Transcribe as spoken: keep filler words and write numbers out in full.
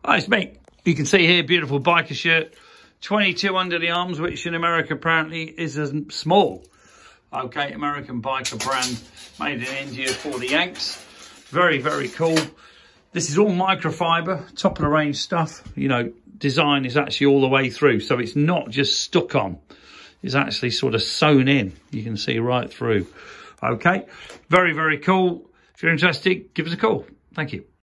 Hi, it's me. You can see here, beautiful biker shirt, twenty-two under the arms, which in America apparently is small. Okay, American biker brand, made in India for the Yanks. Very, very cool. This is all microfibre, top of the range stuff. You know, design is actually all the way through, so it's not just stuck on. It's actually sort of sewn in. You can see right through. Okay, very, very cool. If you're interested, give us a call. Thank you.